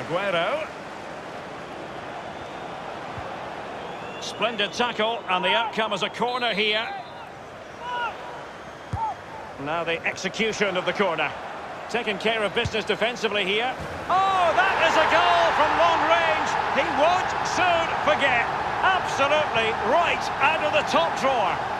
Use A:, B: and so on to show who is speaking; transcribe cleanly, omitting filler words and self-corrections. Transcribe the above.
A: Aguero. Splendid tackle, and the outcome is a corner here. Now the execution of the corner. Taking care of business defensively here. Oh, that is a goal from long range. He won't soon forget. Absolutely right out of the top drawer.